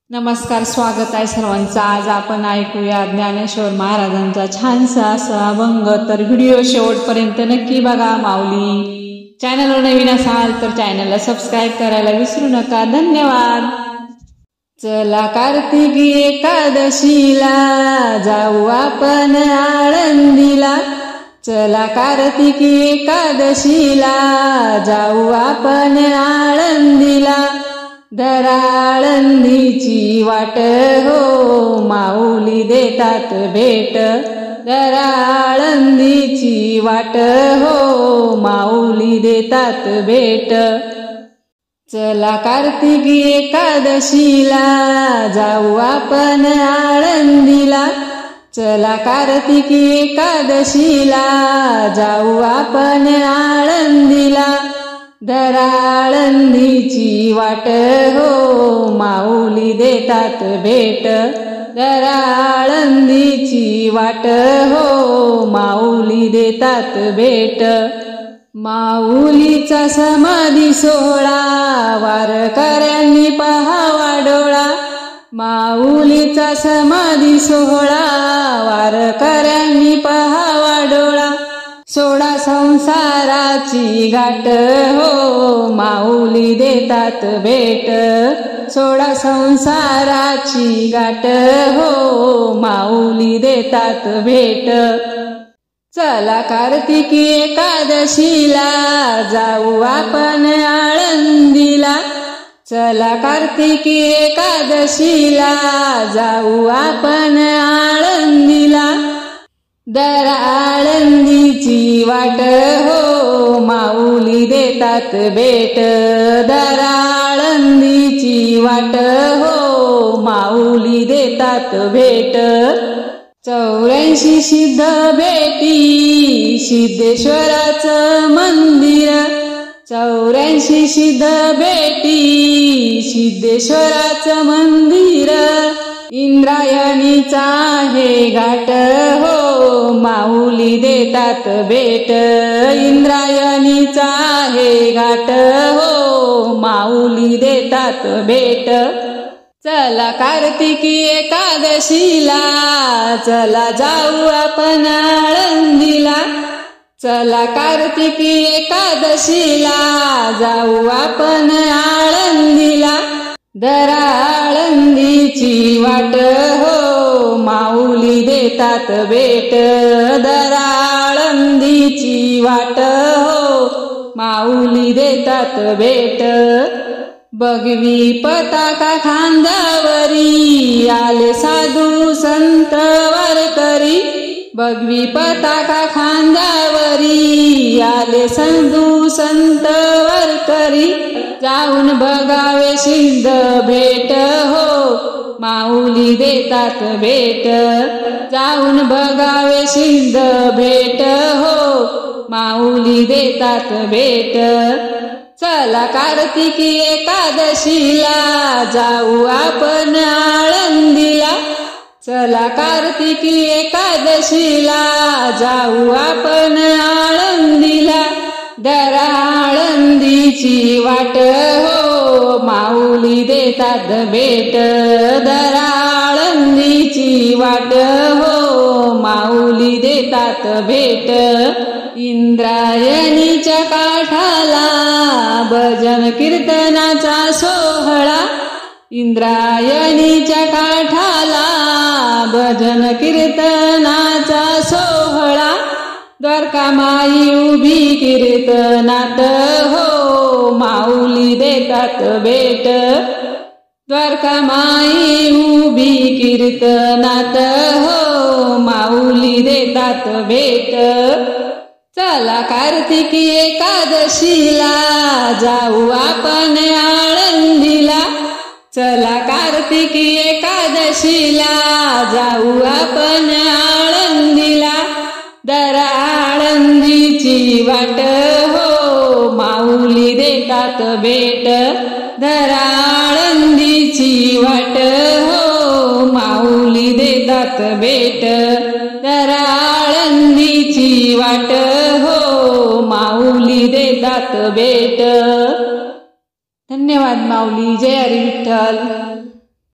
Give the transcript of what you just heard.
नमस्कार, स्वागत आहे सर्वांचं। आज आपण ऐकूया ज्ञानेश्वर महाराजांचा छानसा असा अभंग। तर व्हिडिओ शेवटपर्यंत नक्की बघा। माऊली चॅनलवर नवीन असाल तर चॅनलला सबस्क्राईब करायला विसरू नका। धन्यवाद। चला कार्तिकी एकादशीला जाऊ आपण आळंदीला। चला कार्तिकी एकादशीला जाऊ आपण आळंदीला। धरा आळंदीची वाट हो, माऊली देतात भेट। धरा आळंदीची वाट हो, माऊली देतात भेट। चला कार्तिकी एकादशीला जाऊ आपण आळंदीला। चला कार्तिकी एकादशीला जाऊ आपण आळंदीला। धरा आळंदीची वाट हो, माऊली देतात भेट। धरा आळंदीची वाट हो, माऊली देतात भेट। माऊलीचा समाधी सोहळा वारकऱ्यांनी पहावा डोळा। माऊलीचा समाधी सोहळा वारकऱ्यांनी पहावा डोळा। सोडा संसाराची गाठ हो, माऊली देतात भेट। सोडा संसाराची गाठ हो, माऊली देतात भेट। चला कार्तिकी एकादशीला जाऊ आपण आळंदीला। चला कार्तिकी एकादशीला जाऊ आपण आळंदीला। धरा आळंदीची वाट हो, माऊली देतात भेट। धरा आळंदीची वाट हो, माऊली देतात भेट। 84 सिद्ध भेटी सिद्धेश्वराचं मंदिर। 84 सिद्ध भेटी सिद्धेश्वराचं मंदिर। इंद्रायणीचा आहे घाट हो, माऊली देतात भेट। इंद्रायणीचा आहे घाट हो, माऊली देतात भेट। चला कार्तिकी एकादशीला चला जाऊ आपण आळंदीला। चला कार्तिकी एकादशीला जाऊ आपण आळंदीला। धरा आळंदीची वाट हो, माऊली देतात भेट। धरा आळंदीची वाट हो, माऊली देतात भेट। भगवी पताका खांद्यावरी आले साधू संत वारकरी। भगवी पताका खांद्यावरी आले साधू संत वारकरी। जाऊन बघावे सिद्ध भेट हो, माऊली देतात भेट। जाऊन बघावे सिद्ध भेट हो, माऊली देतात भेट। चला कार्तिकी एकादशीला जाऊ आपण आळंदीला। चला कार्तिकी एकादशीला जाऊ आपण आळंदीला। धरा आळंदीची वाट हो, माऊली देतात भेट। धरा आळंदीची वाट हो, माऊली देतात भेट। इंद्रायणीच्या काठाला भजन कीर्तनाचा सोहळा। इंद्रायणीच्या काठाला भजन कीर्तनाचा सोहळा। द्वारकामाई उभी कीर्तनात हो, माऊली देतात भेट। द्वारकामाई उभी कीर्तनात हो, माऊली देतात भेट। चला कार्तिकी एकादशीला जाऊ आपण आळंदीला। चला कार्तिकी एकादशीला जाऊ आपण आळंदीला। धरा आळंदीची वाट हो, माऊली देतात भेट। धरा आळंदीची वाट हो, माऊली देतात भेट। धरा आळंदीची वाट हो, माऊली देतात भेट। धन्यवाद माऊली। जय हरी विठ्ठल।